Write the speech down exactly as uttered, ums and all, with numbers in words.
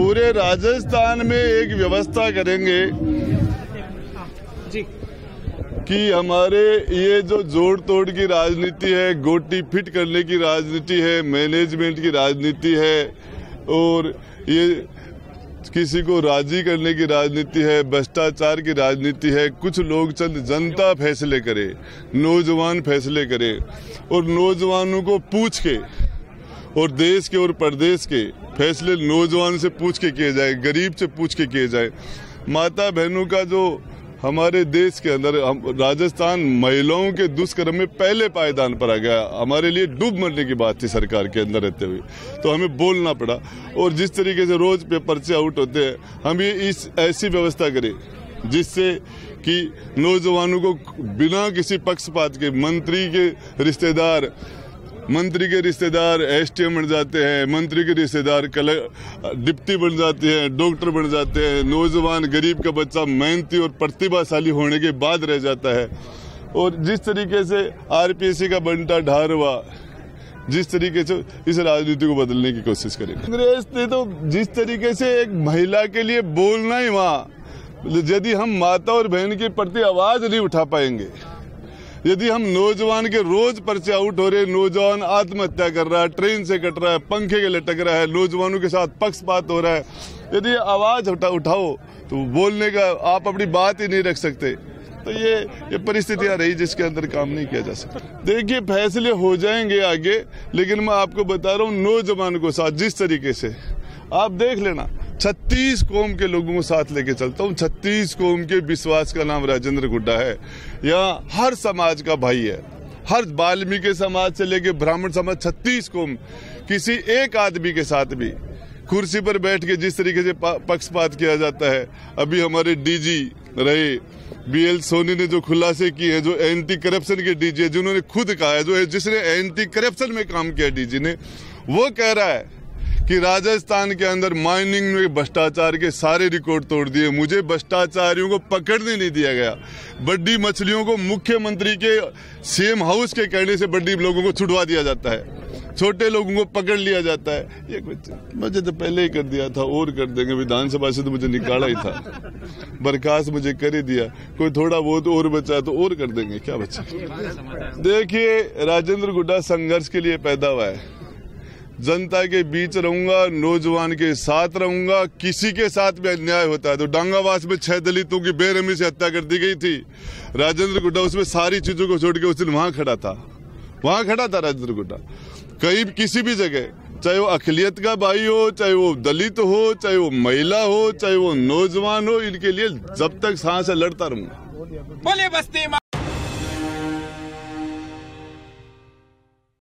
पूरे राजस्थान में एक व्यवस्था करेंगे जी कि हमारे ये जो जोड़ तोड़ की राजनीति है, गोटी फिट करने की राजनीति है, मैनेजमेंट की राजनीति है और ये किसी को राजी करने की राजनीति है, भ्रष्टाचार की राजनीति है। कुछ लोग चंद जनता फैसले करे, नौजवान फैसले करे और नौजवानों को पूछ के और देश के और प्रदेश के फैसले नौजवान से पूछ के किए जाए, गरीब से पूछ के किए जाए। माता बहनों का जो हमारे देश के अंदर राजस्थान महिलाओं के दुष्कर्म में पहले पायदान पर आ गया, हमारे लिए डूब मरने की बात थी सरकार के अंदर रहते हुए, तो हमें बोलना पड़ा। और जिस तरीके से रोज पेपर से आउट होते हैं, हम ये इस ऐसी व्यवस्था करें जिससे कि नौजवानों को बिना किसी पक्षपात के मंत्री के रिश्तेदार मंत्री के रिश्तेदार एसटीएम बन जाते हैं, मंत्री के रिश्तेदार डिप्टी बन जाते हैं, डॉक्टर बन जाते हैं। नौजवान गरीब का बच्चा मेहनती और प्रतिभाशाली होने के बाद रह जाता है। और जिस तरीके से आरपीएससी का बंटा ढार हुआ, जिस तरीके से इस राजनीति को बदलने की कोशिश करेगी कांग्रेस ने, तो जिस तरीके से एक महिला के लिए बोलना ही वहाँ, यदि हम माता और बहन के प्रति आवाज नहीं उठा पाएंगे, यदि हम नौजवान के रोज पर्चे आउट हो रहे, नौजवान आत्महत्या कर रहा है, ट्रेन से कट रहा है, पंखे के लटक रहा है, नौजवानों के साथ पक्षपात हो रहा है, यदि आवाज उठा उठाओ तो बोलने का आप अपनी बात ही नहीं रख सकते, तो ये ये परिस्थितियां रही जिसके अंदर काम नहीं किया जा सकता। देखिए फैसले हो जाएंगे आगे, लेकिन मैं आपको बता रहा हूँ नौजवान को साथ जिस तरीके से आप देख लेना, छत्तीस कौम के लोगों को साथ लेके चलता हूँ। छत्तीस कौम के विश्वास का नाम राजेंद्र गुड्डा है। यहाँ हर समाज का भाई है, हर वाल्मीकि समाज से लेके ब्राह्मण समाज, छत्तीस कौम, किसी एक आदमी के साथ भी कुर्सी पर बैठ के जिस तरीके से पक्षपात किया जाता है। अभी हमारे डीजी रहे बी एल सोनी ने जो खुलासे किए हैं, जो एंटी करप्शन के डीजी है, जिन्होंने खुद कहा है, जो जिसने एंटी करप्शन में काम किया डीजी ने, वो कह रहा है कि राजस्थान के अंदर माइनिंग में भ्रष्टाचार के सारे रिकॉर्ड तोड़ दिए, मुझे भ्रष्टाचारियों को पकड़ने नहीं दिया गया। बड़ी मछलियों को मुख्यमंत्री के सीएम हाउस के कहने से बड़ी लोगों को छुड़वा दिया जाता है, छोटे लोगों को पकड़ लिया जाता है। ये कुछ मुझे तो पहले ही कर दिया था और कर देंगे, विधानसभा से तो मुझे निकाला ही था, बर्खास्त मुझे कर ही दिया, कोई थोड़ा बहुत और बचा तो और कर देंगे, क्या बचा। देखिए राजेंद्र गुड्डा संघर्ष के लिए पैदा हुआ है, जनता के बीच रहूंगा, नौजवान के साथ रहूंगा। किसी के साथ भी अन्याय होता है तो डांगावास में छह दलितों की बेरहमी से हत्या कर दी गई थी, राजेंद्र गुड्डा उसमें सारी चीजों को छोड़ के उस दिन वहां खड़ा था, वहां खड़ा था राजेंद्र गुड्डा। कहीं किसी भी जगह, चाहे वो अकलियत का भाई हो, चाहे वो दलित हो, चाहे वो महिला हो, चाहे वो नौजवान हो, इनके लिए जब तक सांस है लड़ता रहूंगा। बोले बस्ती